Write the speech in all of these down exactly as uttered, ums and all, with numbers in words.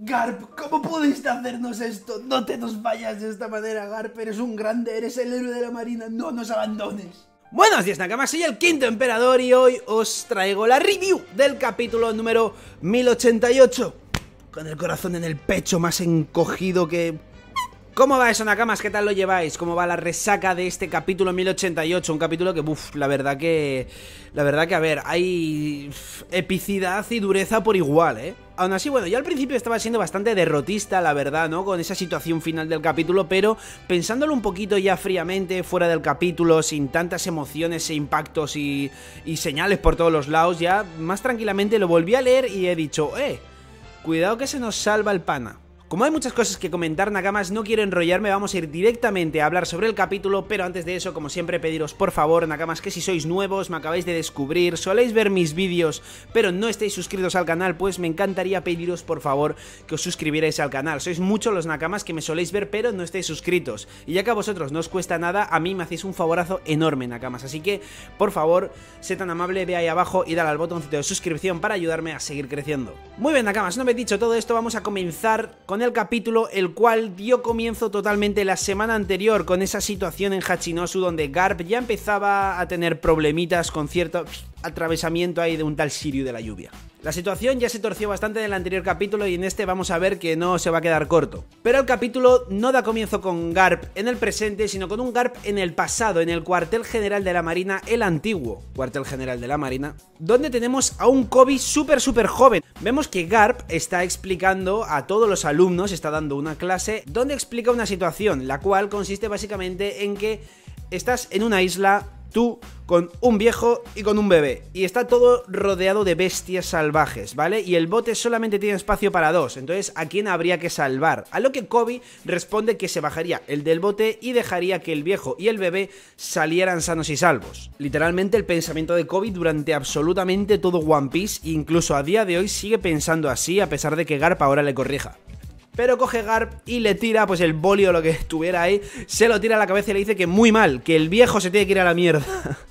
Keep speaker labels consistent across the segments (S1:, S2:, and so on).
S1: Garp, ¿cómo pudiste hacernos esto? No te nos vayas de esta manera, Garp. Eres un grande, eres el héroe de la marina. No nos abandones.
S2: Buenos días, Nakamas, soy el Quinto Emperador y hoy os traigo la review del capítulo número mil ochenta y ocho. Con el corazón en el pecho, más encogido que... ¿Cómo va eso, Nakamas? ¿Qué tal lo lleváis? ¿Cómo va la resaca de este capítulo mil ochenta y ocho? Un capítulo que, uff, la verdad que... La verdad que, a ver, hay epicidad y dureza por igual, ¿eh? Aún así, bueno, yo al principio estaba siendo bastante derrotista, la verdad, ¿no? Con esa situación final del capítulo, pero pensándolo un poquito ya fríamente, fuera del capítulo, sin tantas emociones e impactos y, y señales por todos los lados, ya más tranquilamente lo volví a leer y he dicho, eh, cuidado que se nos salva el pana. Como hay muchas cosas que comentar, Nakamas, no quiero enrollarme, vamos a ir directamente a hablar sobre el capítulo, pero antes de eso, como siempre, pediros por favor, Nakamas, que si sois nuevos, me acabáis de descubrir, soléis ver mis vídeos, pero no estáis suscritos al canal, pues me encantaría pediros por favor que os suscribierais al canal. Sois muchos los Nakamas que me soléis ver, pero no estáis suscritos, y ya que a vosotros no os cuesta nada, a mí me hacéis un favorazo enorme, Nakamas, así que, por favor, sé tan amable, ve ahí abajo y dale al botoncito de suscripción para ayudarme a seguir creciendo. Muy bien, Nakamas, no me he dicho todo esto, vamos a comenzar con el capítulo, el cual dio comienzo totalmente la semana anterior con esa situación en Hachinosu donde Garp ya empezaba a tener problemitas con cierto atravesamiento ahí de un tal Shiryu de la lluvia. La situación ya se torció bastante en el anterior capítulo y en este vamos a ver que no se va a quedar corto. Pero el capítulo no da comienzo con Garp en el presente, sino con un Garp en el pasado, en el cuartel general de la Marina, el antiguo cuartel general de la Marina, donde tenemos a un Koby súper súper joven. Vemos que Garp está explicando a todos los alumnos, está dando una clase donde explica una situación, la cual consiste básicamente en que estás en una isla, tú con un viejo y con un bebé, y está todo rodeado de bestias salvajes, ¿vale? Y el bote solamente tiene espacio para dos, entonces ¿a quién habría que salvar? A lo que Koby responde que se bajaría el del bote y dejaría que el viejo y el bebé salieran sanos y salvos. Literalmente el pensamiento de Koby durante absolutamente todo One Piece, incluso a día de hoy sigue pensando así, a pesar de que Garp ahora le corrija. Pero coge Garp y le tira pues el boli o lo que estuviera ahí, se lo tira a la cabeza y le dice que muy mal, que el viejo se tiene que ir a la mierda.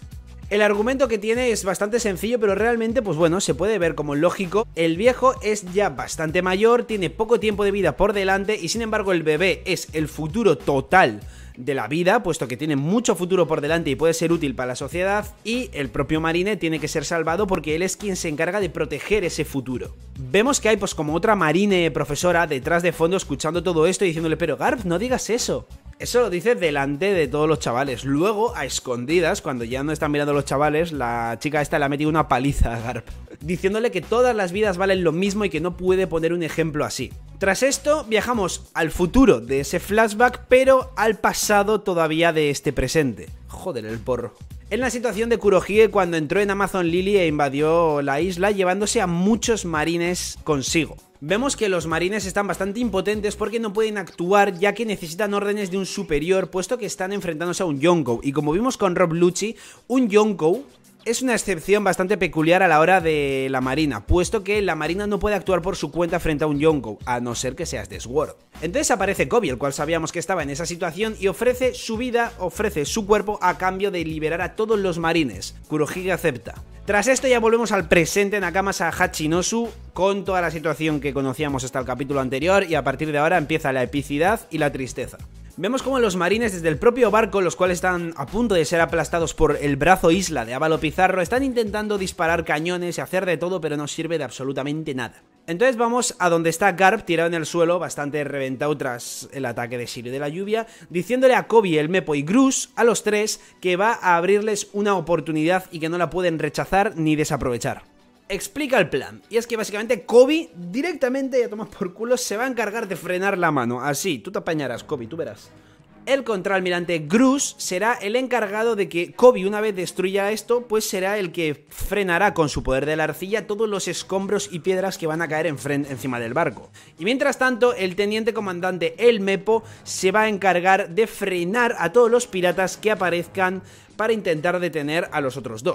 S2: El argumento que tiene es bastante sencillo, pero realmente, pues bueno, se puede ver como lógico. El viejo es ya bastante mayor, tiene poco tiempo de vida por delante y sin embargo el bebé es el futuro total de la vida, puesto que tiene mucho futuro por delante y puede ser útil para la sociedad, y el propio Marine tiene que ser salvado porque él es quien se encarga de proteger ese futuro. Vemos que hay pues como otra Marine profesora detrás de fondo escuchando todo esto y diciéndole, pero Garp, no digas eso. Eso lo dice delante de todos los chavales. Luego, a escondidas, cuando ya no están mirando los chavales, la chica esta le ha metido una paliza a Garp, diciéndole que todas las vidas valen lo mismo y que no puede poner un ejemplo así. Tras esto, viajamos al futuro de ese flashback, pero al pasado todavía de este presente. Joder, el porro. En la situación de Kurohige cuando entró en Amazon Lily e invadió la isla llevándose a muchos marines consigo. Vemos que los marines están bastante impotentes porque no pueden actuar ya que necesitan órdenes de un superior, puesto que están enfrentándose a un Yonkou. Y como vimos con Rob Lucci, un Yonkou es una excepción bastante peculiar a la hora de la marina, puesto que la marina no puede actuar por su cuenta frente a un Yonkou, a no ser que seas de Sword. Entonces aparece Koby, el cual sabíamos que estaba en esa situación, y ofrece su vida, ofrece su cuerpo a cambio de liberar a todos los marines. Kurohige acepta. Tras esto ya volvemos al presente, Nakamas, a Hachinosu, con toda la situación que conocíamos hasta el capítulo anterior, y a partir de ahora empieza la epicidad y la tristeza. Vemos como los marines desde el propio barco, los cuales están a punto de ser aplastados por el brazo isla de Ávalo Pizarro, están intentando disparar cañones y hacer de todo, pero no sirve de absolutamente nada. Entonces vamos a donde está Garp tirado en el suelo, bastante reventado tras el ataque de Shiryu de la lluvia, diciéndole a Koby, el Mepo y Grus, a los tres, que va a abrirles una oportunidad y que no la pueden rechazar ni desaprovechar. Explica el plan, y es que básicamente Koby directamente, a tomar por culo, se va a encargar de frenar la mano, así, tú te apañarás, Koby, tú verás. El contraalmirante Grus será el encargado de que Koby, una vez destruya esto, pues será el que frenará con su poder de la arcilla todos los escombros y piedras que van a caer en encima del barco. Y mientras tanto, el teniente comandante El Mepo se va a encargar de frenar a todos los piratas que aparezcan para intentar detener a los otros dos.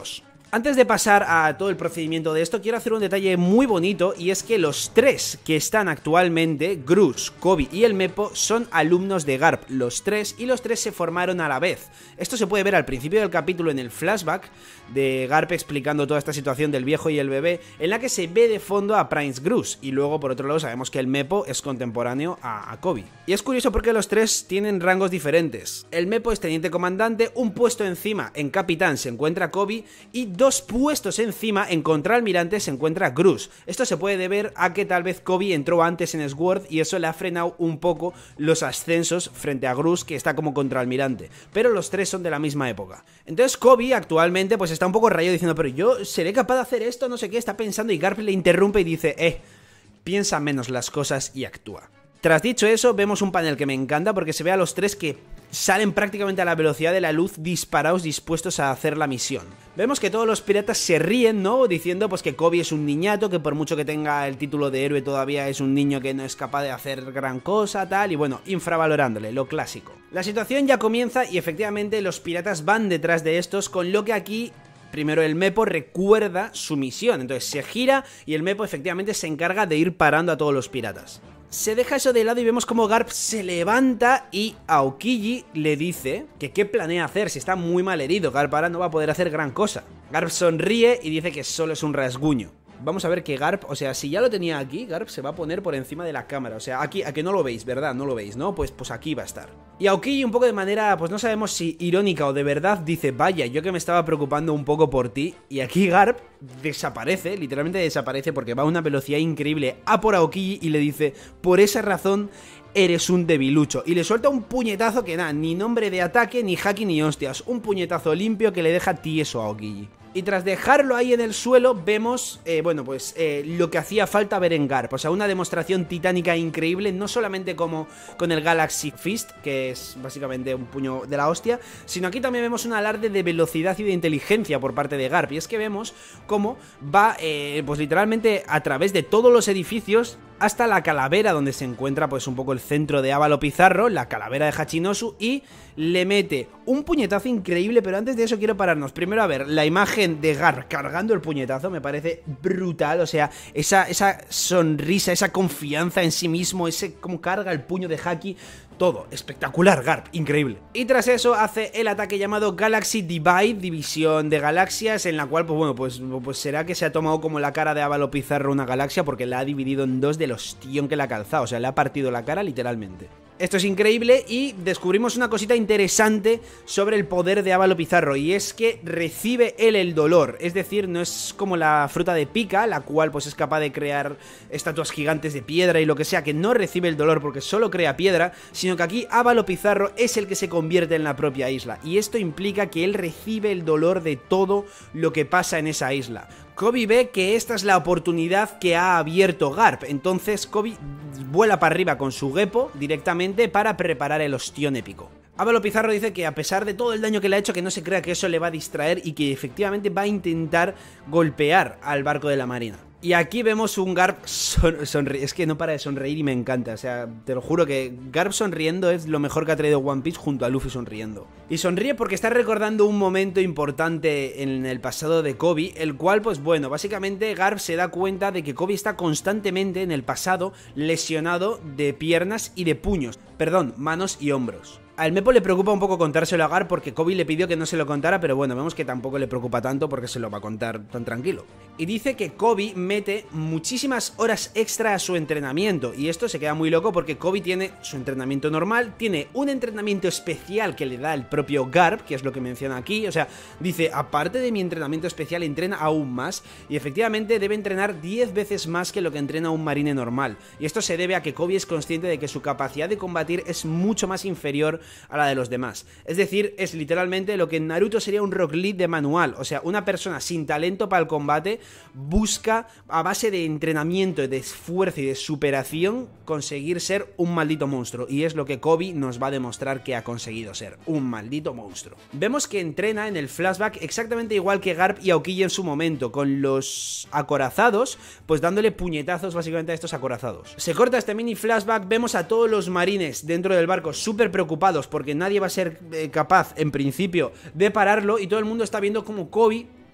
S2: Antes de pasar a todo el procedimiento de esto, quiero hacer un detalle muy bonito, y es que los tres que están actualmente, Grus, Koby y el Mepo, son alumnos de Garp, los tres, y los tres se formaron a la vez. Esto se puede ver al principio del capítulo en el flashback de Garp explicando toda esta situación del viejo y el bebé, en la que se ve de fondo a Prince Grus, y luego por otro lado sabemos que el Mepo es contemporáneo a, a Koby. Y es curioso porque los tres tienen rangos diferentes. El Mepo es teniente comandante, un puesto encima en capitán se encuentra Koby, y dos puestos encima en contraalmirante se encuentra Grus. Esto se puede deber a que tal vez Koby entró antes en Sword y eso le ha frenado un poco los ascensos frente a Grus, que está como contraalmirante, pero los tres son de la misma época. Entonces Koby actualmente pues está un poco rayado diciendo, pero yo seré capaz de hacer esto, no sé qué, está pensando, y Garp le interrumpe y dice, eh, piensa menos las cosas y actúa. Tras dicho eso, vemos un panel que me encanta porque se ve a los tres que salen prácticamente a la velocidad de la luz, disparados, dispuestos a hacer la misión. Vemos que todos los piratas se ríen, ¿no? Diciendo pues que Koby es un niñato, que por mucho que tenga el título de héroe todavía es un niño que no es capaz de hacer gran cosa, tal, y bueno, infravalorándole, lo clásico. La situación ya comienza y efectivamente los piratas van detrás de estos, con lo que aquí primero el Mepo recuerda su misión, entonces se gira y el Mepo efectivamente se encarga de ir parando a todos los piratas. Se deja eso de lado y vemos como Garp se levanta y Aokiji le dice que qué planea hacer si está muy mal herido. Garp ahora no va a poder hacer gran cosa. Garp sonríe y dice que solo es un rasguño. Vamos a ver que Garp, o sea, si ya lo tenía aquí, Garp se va a poner por encima de la cámara. O sea, aquí, a que no lo veis, ¿verdad? No lo veis, ¿no? Pues, pues aquí va a estar. Y Aokiji, un poco de manera, pues no sabemos si irónica o de verdad, dice, vaya, yo que me estaba preocupando un poco por ti. Y aquí Garp desaparece, literalmente desaparece, porque va a una velocidad increíble a por Aokiji y le dice, por esa razón eres un debilucho. Y le suelta un puñetazo que nada, ni nombre de ataque, ni haki, ni hostias. Un puñetazo limpio que le deja tieso a Aokiji. Y tras dejarlo ahí en el suelo, vemos, eh, bueno, pues eh, lo que hacía falta ver en Garp. O sea, una demostración titánica increíble, no solamente como con el Galaxy Fist, que es básicamente un puño de la hostia, sino aquí también vemos un alarde de velocidad y de inteligencia por parte de Garp. Y es que vemos cómo va, eh, pues literalmente a través de todos los edificios hasta la calavera donde se encuentra pues un poco el centro de Ávalo Pizarro, la calavera de Hachinosu, y le mete un puñetazo increíble. Pero antes de eso quiero pararnos primero a ver la imagen de Garp cargando el puñetazo, me parece brutal. O sea, esa, esa sonrisa, esa confianza en sí mismo, ese cómo carga el puño de Haki, todo espectacular, Garp, increíble. Y tras eso hace el ataque llamado Galaxy Divide, división de galaxias, en la cual, pues bueno, pues, pues será que se ha tomado como la cara de Ávalo Pizarro una galaxia, porque la ha dividido en dos del hostión que le ha calzado, o sea, le ha partido la cara literalmente. Esto es increíble y descubrimos una cosita interesante sobre el poder de Ávalo Pizarro, y es que recibe él el dolor, es decir, no es como la fruta de Pika, la cual pues es capaz de crear estatuas gigantes de piedra y lo que sea, que no recibe el dolor porque solo crea piedra, sino que aquí Ávalo Pizarro es el que se convierte en la propia isla, y esto implica que él recibe el dolor de todo lo que pasa en esa isla. Koby ve que esta es la oportunidad que ha abierto Garp, entonces Koby vuela para arriba con su Geppo directamente para preparar el ostión épico. Ávalo Pizarro dice que a pesar de todo el daño que le ha hecho, que no se crea que eso le va a distraer y que efectivamente va a intentar golpear al barco de la marina. Y aquí vemos un Garp son sonreír, es que no para de sonreír y me encanta, o sea, te lo juro que Garp sonriendo es lo mejor que ha traído One Piece junto a Luffy sonriendo. Y sonríe porque está recordando un momento importante en el pasado de Koby, el cual, pues bueno, básicamente Garp se da cuenta de que Koby está constantemente en el pasado lesionado de piernas y de puños, perdón, manos y hombros. Al Mepo le preocupa un poco contárselo a Garp porque Koby le pidió que no se lo contara, pero bueno, vemos que tampoco le preocupa tanto porque se lo va a contar tan tranquilo. Y dice que Koby mete muchísimas horas extra a su entrenamiento, y esto se queda muy loco porque Koby tiene su entrenamiento normal, tiene un entrenamiento especial que le da el propio Garp, que es lo que menciona aquí, o sea, dice, aparte de mi entrenamiento especial, entrena aún más, y efectivamente debe entrenar diez veces más que lo que entrena un marine normal, y esto se debe a que Koby es consciente de que su capacidad de combatir es mucho más inferior a la de los demás. Es decir, es literalmente lo que en Naruto sería un Rock Lee de manual, o sea, una persona sin talento para el combate busca a base de entrenamiento, de esfuerzo y de superación conseguir ser un maldito monstruo, y es lo que Koby nos va a demostrar que ha conseguido ser, un maldito monstruo. Vemos que entrena en el flashback exactamente igual que Garp y Aokiji en su momento, con los acorazados, pues dándole puñetazos básicamente a estos acorazados. Se corta este mini flashback, vemos a todos los marines dentro del barco súper preocupados porque nadie va a ser eh, capaz, en principio, de pararlo, y todo el mundo está viendo como Koby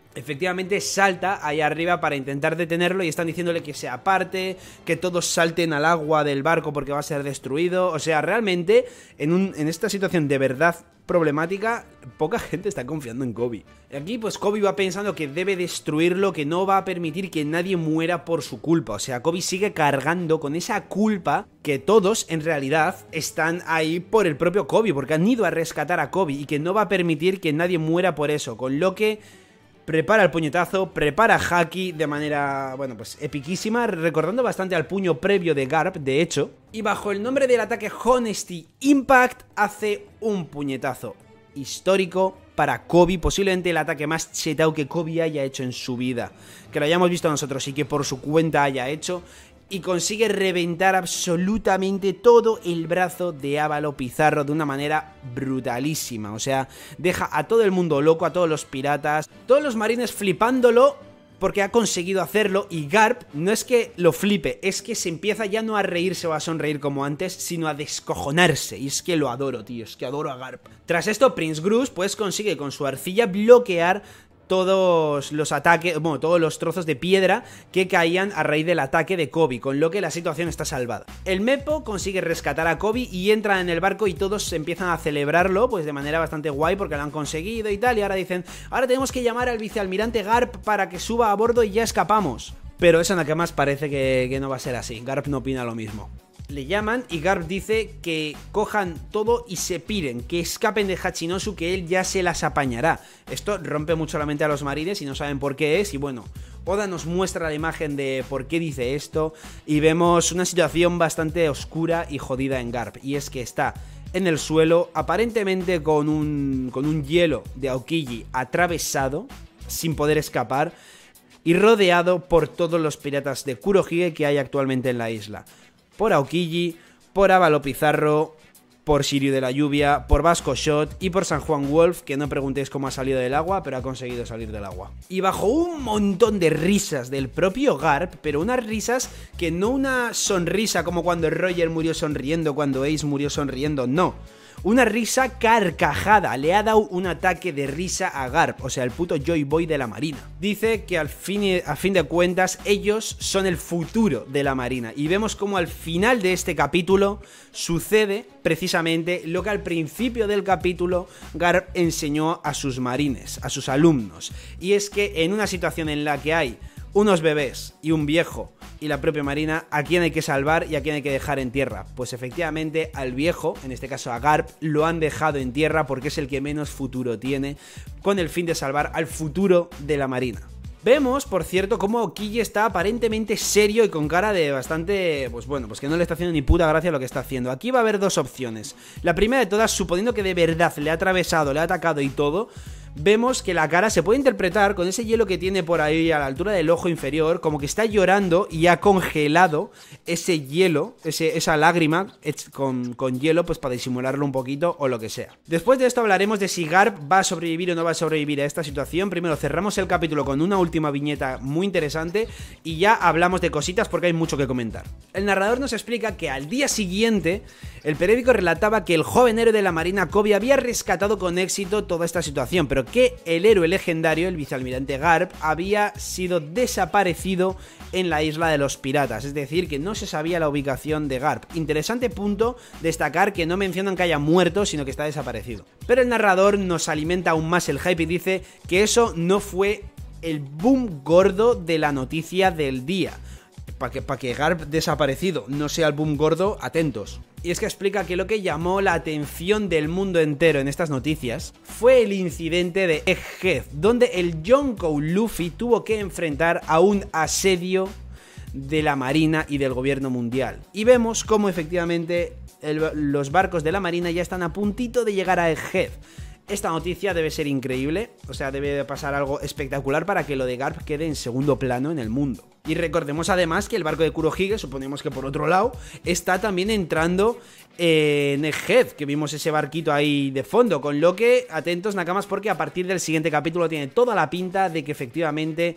S2: efectivamente salta ahí arriba para intentar detenerlo y están diciéndole que se aparte, que todos salten al agua del barco porque va a ser destruido. O sea, realmente en, un, en esta situación de verdad problemática, poca gente está confiando en Kobe. Aquí pues Kobe va pensando que debe destruirlo, que no va a permitir que nadie muera por su culpa. O sea, Kobe sigue cargando con esa culpa que todos en realidad están ahí por el propio Kobe, porque han ido a rescatar a Kobe y que no va a permitir que nadie muera por eso. Con lo que prepara el puñetazo, prepara Haki de manera, bueno, pues epiquísima, recordando bastante al puño previo de Garp, de hecho. Y bajo el nombre del ataque Honesty Impact hace un puñetazo histórico para Kobe, posiblemente el ataque más chetao que Kobe haya hecho en su vida, que lo hayamos visto nosotros y que por su cuenta haya hecho, y consigue reventar absolutamente todo el brazo de Ávalo Pizarro de una manera brutalísima. O sea, deja a todo el mundo loco, a todos los piratas, todos los marines flipándolo porque ha conseguido hacerlo, y Garp no es que lo flipe, es que se empieza ya no a reírse o a sonreír como antes, sino a descojonarse. Y es que lo adoro, tío, es que adoro a Garp. Tras esto, Prince Grus pues consigue con su arcilla bloquear todos los ataques, bueno, todos los trozos de piedra que caían a raíz del ataque de Kobe, con lo que la situación está salvada. El Mepo consigue rescatar a Kobe y entra en el barco y todos empiezan a celebrarlo, pues de manera bastante guay porque lo han conseguido y tal, y ahora dicen, ahora tenemos que llamar al vicealmirante Garp para que suba a bordo y ya escapamos. Pero eso nada más parece que, que no va a ser así, Garp no opina lo mismo. Le llaman y Garp dice que cojan todo y se piren, que escapen de Hachinosu, que él ya se las apañará. Esto rompe mucho la mente a los marines y no saben por qué es, y bueno, Oda nos muestra la imagen de por qué dice esto y vemos una situación bastante oscura y jodida en Garp, y es que está en el suelo, aparentemente con un, con un hielo de Aokiji atravesado, sin poder escapar, y rodeado por todos los piratas de Kurohige que hay actualmente en la isla. Por Aokiji, por Ávalo Pizarro, por Shiryu de la Lluvia, por Vasco Shot y por San Juan Wolf, que no preguntéis cómo ha salido del agua, pero ha conseguido salir del agua. Y bajo un montón de risas del propio Garp, pero unas risas que no una sonrisa como cuando Roger murió sonriendo, cuando Ace murió sonriendo, no. Una risa carcajada, le ha dado un ataque de risa a Garp, o sea, el puto Joy Boy de la Marina. Dice que al fin, a fin de cuentas ellos son el futuro de la Marina, y vemos como al final de este capítulo sucede precisamente lo que al principio del capítulo Garp enseñó a sus marines, a sus alumnos, y es que en una situación en la que hay unos bebés y un viejo y la propia Marina, ¿a quién hay que salvar y a quién hay que dejar en tierra? Pues efectivamente al viejo, en este caso a Garp, lo han dejado en tierra porque es el que menos futuro tiene, con el fin de salvar al futuro de la Marina. Vemos, por cierto, cómo Aokiji está aparentemente serio y con cara de bastante, pues bueno, pues que no le está haciendo ni puta gracia lo que está haciendo. Aquí va a haber dos opciones. La primera de todas, suponiendo que de verdad le ha atravesado, le ha atacado y todo, vemos que la cara se puede interpretar con ese hielo que tiene por ahí a la altura del ojo inferior, como que está llorando y ha congelado ese hielo, ese, esa lágrima con, con hielo, pues para disimularlo un poquito o lo que sea. Después de esto hablaremos de si Garp va a sobrevivir o no va a sobrevivir a esta situación. Primero cerramos el capítulo con una última viñeta muy interesante y ya hablamos de cositas porque hay mucho que comentar. El narrador nos explica que al día siguiente el periódico relataba que el joven héroe de la Marina Kobe había rescatado con éxito toda esta situación, pero que el héroe legendario, el vicealmirante Garp, había sido desaparecido en la isla de los piratas, es decir, que no se sabía la ubicación de Garp. Interesante punto destacar que no mencionan que haya muerto, sino que está desaparecido. Pero el narrador nos alimenta aún más el hype y dice que eso no fue el boom gordo de la noticia del día. Para que, pa que Garp desaparecido no sea el boom gordo, atentos. Y es que explica que lo que llamó la atención del mundo entero en estas noticias fue el incidente de Egghead, donde el Yonkou Luffy tuvo que enfrentar a un asedio de la Marina y del gobierno mundial. Y vemos cómo efectivamente el, los barcos de la Marina ya están a puntito de llegar a Egghead. Esta noticia debe ser increíble, o sea, debe de pasar algo espectacular para que lo de Garp quede en segundo plano en el mundo. Y recordemos además que el barco de Kurohige, suponemos que por otro lado, está también entrando en Egghead, que vimos ese barquito ahí de fondo, con lo que, atentos nakamas, porque a partir del siguiente capítulo tiene toda la pinta de que efectivamente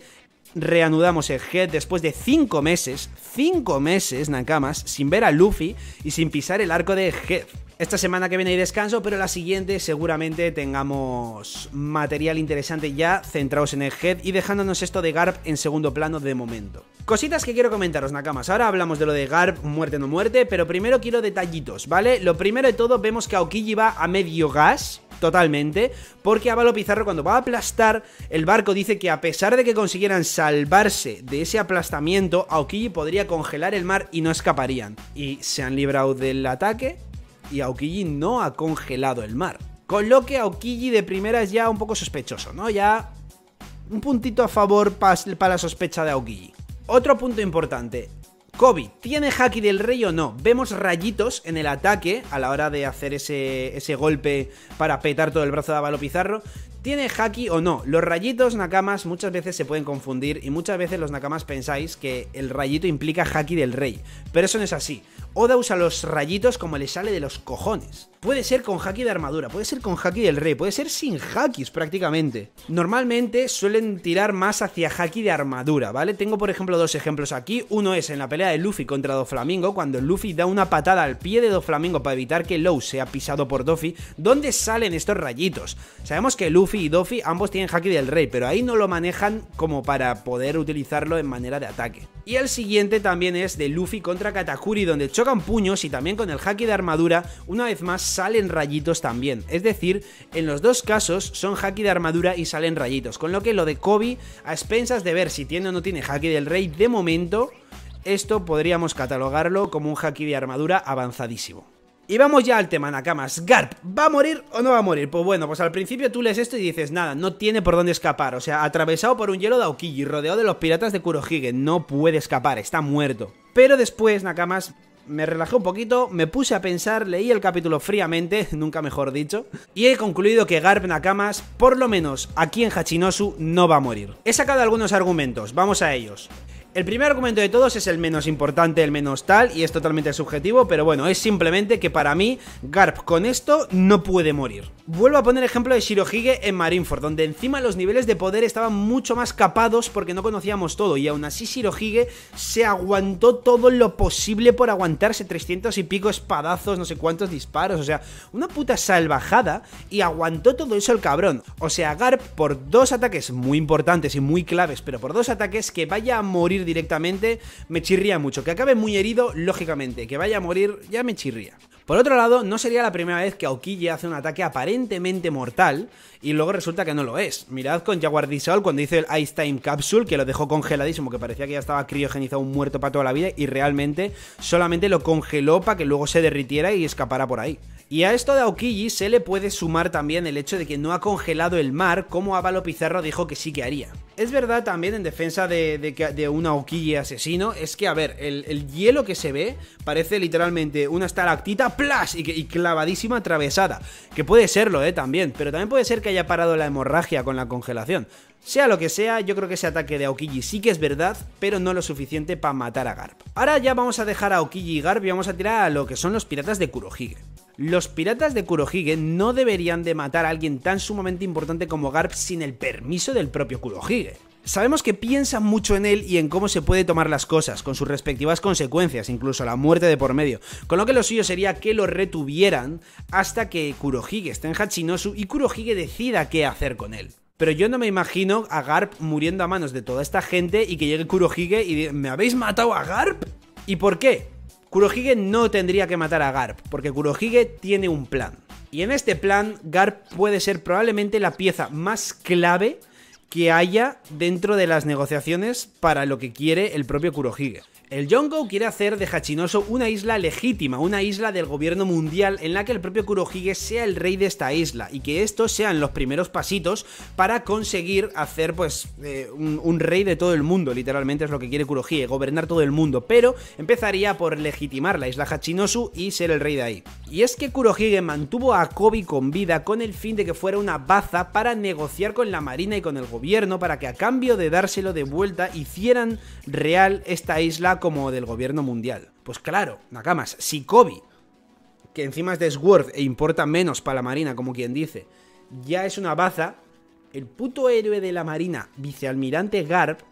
S2: reanudamos el Head después de cinco meses, cinco meses, Nakamas, sin ver a Luffy y sin pisar el arco de Head. Esta semana que viene hay descanso, pero la siguiente seguramente tengamos material interesante ya centrados en el Head y dejándonos esto de Garp en segundo plano de momento. Cositas que quiero comentaros, Nakamas. Ahora hablamos de lo de Garp, muerte no muerte, pero primero quiero detallitos, ¿vale? Lo primero de todo, vemos que Aokiji va a medio gas, totalmente, porque Avalo Pizarro cuando va a aplastar el barco dice que a pesar de que consiguieran salvarse de ese aplastamiento, Aokiji podría congelar el mar y no escaparían. Y se han librado del ataque y Aokiji no ha congelado el mar. Con lo que Aokiji de primera es ya un poco sospechoso, ¿no? Ya un puntito a favor para pa la sospecha de Aokiji. Otro punto importante. Koby, ¿tiene Haki del Rey o no? Vemos rayitos en el ataque a la hora de hacer ese, ese golpe para petar todo el brazo de Avalo Pizarro. ¿Tiene Haki o no? Los rayitos, Nakamas, muchas veces se pueden confundir y muchas veces los Nakamas pensáis que el rayito implica Haki del Rey, pero eso no es así. Oda usa los rayitos como le sale de los cojones. Puede ser con Haki de armadura, puede ser con Haki del Rey, puede ser sin Hakis prácticamente. Normalmente suelen tirar más hacia Haki de armadura, ¿vale? Tengo por ejemplo dos ejemplos aquí. Uno es en la pelea de Luffy contra Doflamingo, cuando Luffy da una patada al pie de Doflamingo para evitar que Law sea pisado por Doffy, donde salen estos rayitos. Sabemos que Luffy y Doffy ambos tienen Haki del Rey, pero ahí no lo manejan como para poder utilizarlo en manera de ataque. Y el siguiente también es de Luffy contra Katakuri, donde chocan puños y también con el Haki de armadura, una vez más salen rayitos también. Es decir, en los dos casos son Haki de armadura y salen rayitos, con lo que lo de Koby, a expensas de ver si tiene o no tiene Haki del Rey, de momento, esto podríamos catalogarlo como un Haki de armadura avanzadísimo. Y vamos ya al tema, Nakamas. ¿Garp va a morir o no va a morir? Pues bueno, pues al principio tú lees esto y dices, nada, no tiene por dónde escapar. O sea, atravesado por un hielo de Aokiji, rodeado de los piratas de Kurohige, no puede escapar, está muerto. Pero después, Nakamas, me relajé un poquito, me puse a pensar, leí el capítulo fríamente, nunca mejor dicho, y he concluido que Garp, Nakamas, por lo menos aquí en Hachinosu, no va a morir. He sacado algunos argumentos, vamos a ellos. El primer argumento de todos es el menos importante, el menos tal, y es totalmente subjetivo, pero bueno, es simplemente que para mí, Garp con esto no puede morir. Vuelvo a poner ejemplo de Shirohige en Marineford, donde encima los niveles de poder estaban mucho más capados porque no conocíamos todo, y aún así Shirohige se aguantó todo lo posible por aguantarse trescientos y pico espadazos, no sé cuántos disparos, o sea, una puta salvajada, y aguantó todo eso el cabrón. O sea, Garp por dos ataques muy importantes y muy claves, pero por dos ataques que vaya a morir directamente, me chirría mucho. Que acabe muy herido, lógicamente. Que vaya a morir, ya me chirría. Por otro lado, no sería la primera vez que Aokiji hace un ataque aparentemente mortal y luego resulta que no lo es. Mirad con Jaguar Dissolve cuando hizo el Ice Time Capsule, que lo dejó congeladísimo, que parecía que ya estaba criogenizado, un muerto para toda la vida, y realmente solamente lo congeló para que luego se derritiera y escapara por ahí. Y a esto de Aokiji se le puede sumar también el hecho de que no ha congelado el mar, como Avalo Pizarro dijo que sí que haría. Es verdad también, en defensa de, de, de un Aokiji asesino, es que, a ver, el, el hielo que se ve parece literalmente una estalactita ¡plas! Y, y clavadísima atravesada. Que puede serlo, eh, también, pero también puede ser que haya parado la hemorragia con la congelación. Sea lo que sea, yo creo que ese ataque de Aokiji sí que es verdad, pero no lo suficiente para matar a Garp. Ahora ya vamos a dejar a Aokiji y Garp y vamos a tirar a lo que son los piratas de Kurohige. Los piratas de Kurohige no deberían de matar a alguien tan sumamente importante como Garp sin el permiso del propio Kurohige. Sabemos que piensan mucho en él y en cómo se puede tomar las cosas, con sus respectivas consecuencias, incluso la muerte de por medio, con lo que lo suyo sería que lo retuvieran hasta que Kurohige esté en Hachinosu y Kurohige decida qué hacer con él. Pero yo no me imagino a Garp muriendo a manos de toda esta gente y que llegue Kurohige y diga, ¿me habéis matado a Garp? ¿Y por qué? Kurohige no tendría que matar a Garp, porque Kurohige tiene un plan. Y en este plan, Garp puede ser probablemente la pieza más clave que haya dentro de las negociaciones para lo que quiere el propio Kurohige. El Yonko quiere hacer de Hachinosu una isla legítima, una isla del gobierno mundial en la que el propio Kurohige sea el rey de esta isla y que estos sean los primeros pasitos para conseguir hacer pues eh, un, un rey de todo el mundo, literalmente es lo que quiere Kurohige, gobernar todo el mundo, pero empezaría por legitimar la isla Hachinosu y ser el rey de ahí. Y es que Kurohige mantuvo a Koby con vida con el fin de que fuera una baza para negociar con la marina y con el gobierno para que a cambio de dárselo de vuelta hicieran real esta isla como del gobierno mundial. Pues claro, Nakamas, si Koby, que encima es de Sword e importa menos para la marina, como quien dice, ya es una baza, el puto héroe de la marina, vicealmirante Garp,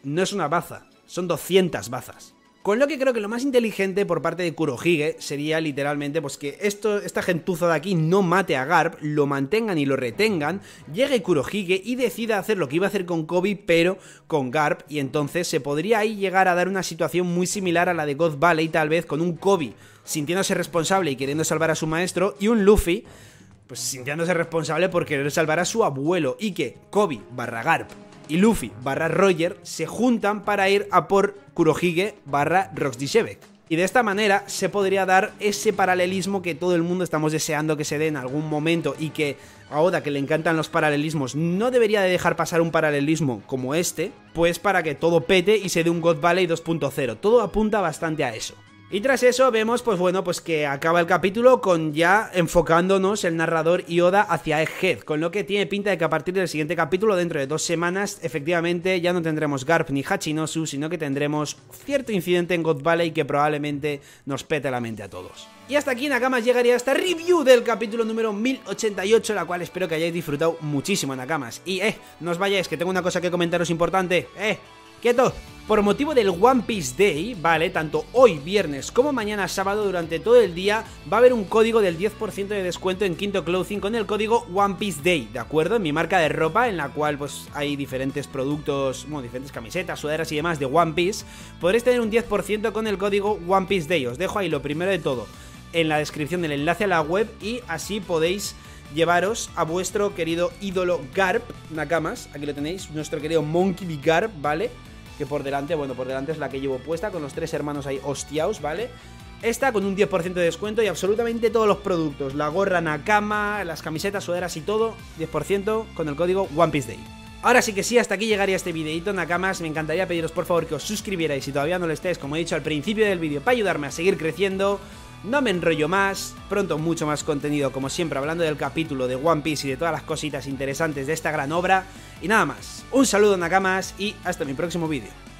S2: no es una baza, son doscientas bazas. Con lo que creo que lo más inteligente por parte de Kurohige sería literalmente pues que esto, esta gentuza de aquí no mate a Garp, lo mantengan y lo retengan, llegue Kurohige y decida hacer lo que iba a hacer con Koby pero con Garp, y entonces se podría ahí llegar a dar una situación muy similar a la de God Valley, tal vez con un Koby sintiéndose responsable y queriendo salvar a su maestro, y un Luffy pues sintiéndose responsable por querer salvar a su abuelo, y que Koby barra Garp y Luffy barra Roger se juntan para ir a por Kurohige barra Roxy Shebek. Y de esta manera se podría dar ese paralelismo que todo el mundo estamos deseando que se dé en algún momento, y que a Oda, que le encantan los paralelismos, no debería de dejar pasar un paralelismo como este, pues para que todo pete y se dé un God Valley dos punto cero. Todo apunta bastante a eso. Y tras eso vemos, pues bueno, pues que acaba el capítulo con ya enfocándonos el narrador y Oda hacia Egghead, con lo que tiene pinta de que a partir del siguiente capítulo, dentro de dos semanas, efectivamente ya no tendremos Garp ni Hachinosu, sino que tendremos cierto incidente en God Valley que probablemente nos pete la mente a todos. Y hasta aquí, Nakamas, llegaría esta review del capítulo número mil ochenta y ocho, la cual espero que hayáis disfrutado muchísimo, Nakamas. Y eh, no os vayáis, que tengo una cosa que comentaros importante, eh... ¡quieto! Por motivo del One Piece Day, ¿vale? Tanto hoy viernes como mañana sábado, durante todo el día, va a haber un código del diez por ciento de descuento en Quinto Clothing con el código One Piece Day, ¿de acuerdo? En mi marca de ropa, en la cual pues hay diferentes productos, bueno, diferentes camisetas, sudaderas y demás de One Piece. Podréis tener un diez por ciento con el código One Piece Day. Os dejo ahí lo primero de todo en la descripción del enlace a la web, y así podéis llevaros a vuestro querido ídolo Garp, Nakamas. Aquí lo tenéis, nuestro querido Monkey D. Garp, ¿vale? Que por delante, bueno, por delante es la que llevo puesta, con los tres hermanos ahí hostiaos, ¿vale? Esta con un diez por ciento de descuento, y absolutamente todos los productos, la gorra Nakama, las camisetas, sudaderas y todo, diez por ciento con el código One Piece Day. Ahora sí que sí, hasta aquí llegaría este videito, Nakamas. Me encantaría pediros por favor que os suscribierais si todavía no lo estáis, como he dicho al principio del vídeo, para ayudarme a seguir creciendo. No me enrollo más, pronto mucho más contenido, como siempre, hablando del capítulo de One Piece y de todas las cositas interesantes de esta gran obra. Y nada más, un saludo, Nakamas, y hasta mi próximo vídeo.